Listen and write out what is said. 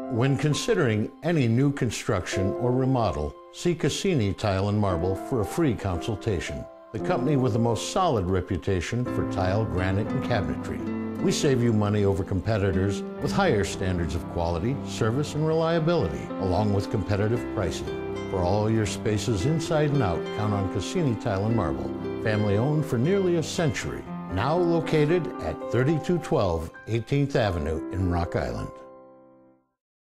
When considering any new construction or remodel, see Cassini Tile and Marble for a free consultation. The company with the most solid reputation for tile, granite, and cabinetry. We save you money over competitors with higher standards of quality, service, and reliability, along with competitive pricing. For all your spaces inside and out, count on Cassini Tile and Marble, family owned for nearly a century. Now located at 3212 18th Avenue in Rock Island.